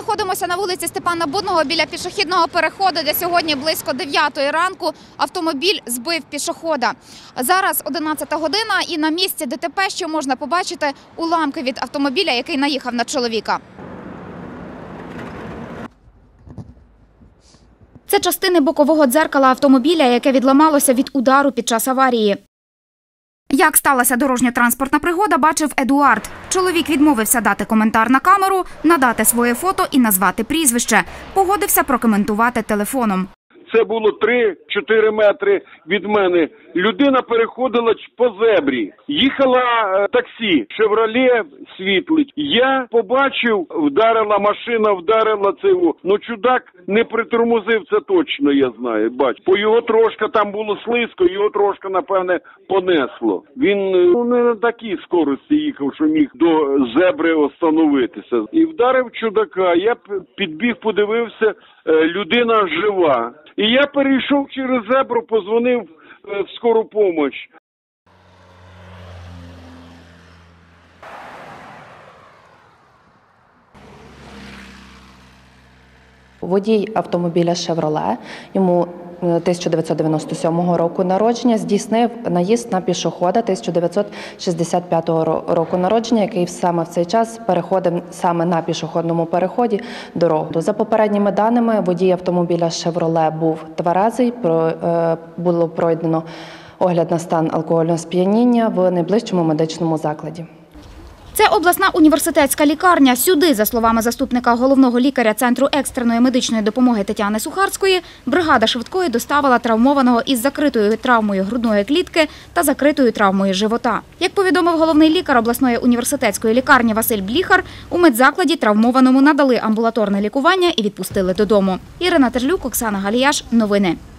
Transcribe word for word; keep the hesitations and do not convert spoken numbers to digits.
знаходимося на вулиці Степана Будного біля пішохідного переходу, де сьогодні близько дев'ятої ранку автомобіль збив пішохода. Зараз одинадцята година і на місці ДТП, що можна побачити, уламки від автомобіля, який наїхав на чоловіка. Це частини бокового дзеркала автомобіля, яке відламалося від удару під час аварії. Як сталася дорожньо-транспортна пригода, бачив Едуард. Чоловік відмовився дати коментар на камеру, надати своє фото і назвати прізвище. Погодився прокоментувати телефоном. Це було три-чотири метри від мене. Людина переходила по зебрі. Їхала таксі, «Шевроле» світлить. Я побачив, вдарила машина, вдарила цього. Ну, чудак не притормозив, це точно, я знаю, бачу. По його трошки там було слизько, його трошки, напевне, понесло. Він ну, не на такій скорості їхав, що міг до зебри остановитися. І вдарив чудака. Я підбіг, подивився, людина жива. І я перейшов через зебру, позвонив в скору помощь. Водій автомобіля «Шевроле», йому тисяча дев'ятсот дев'яносто сьомого року народження, здійснив наїзд на пішохода тисяча дев'ятсот шістдесят п'ятого року народження, який саме в цей час переходив саме на пішохідному переході дорогу. За попередніми даними, водій автомобіля «Шевроле» був тверезий, було пройдено огляд на стан алкогольного сп'яніння в найближчому медичному закладі. Це обласна університетська лікарня. Сюди, за словами заступника головного лікаря Центру екстреної медичної допомоги Тетяни Сухарської, бригада швидкої доставила травмованого із закритою травмою грудної клітки та закритою травмою живота. Як повідомив головний лікар обласної університетської лікарні Василь Бліхар, у медзакладі травмованому надали амбулаторне лікування і відпустили додому. Ірина Терлюк, Оксана Галіяш. Новини.